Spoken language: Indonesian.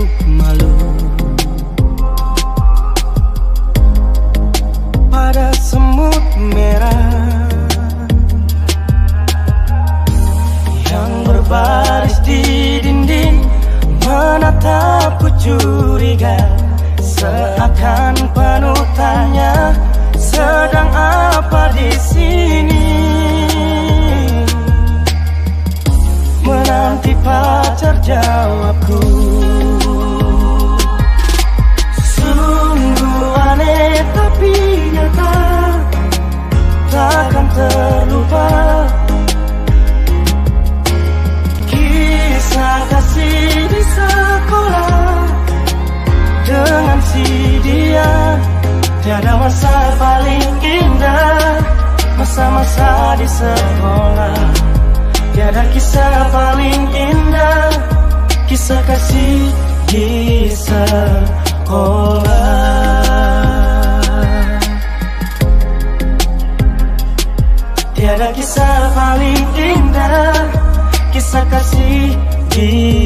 malu pada semut merah yang berbaris di dinding, menatapku curiga, seakan penuh tanya, sedang apa di sini? Menanti pacar jawabku. Sungguh aneh tapi nyata, takkan terlupa kisah kasih di sekolah dengan si dia. Tiada masa paling indah, masa-masa di sekolah. Tiada kisah paling indah, kisah kasih di sekolah. Tiada kisah paling indah, kisah kasih di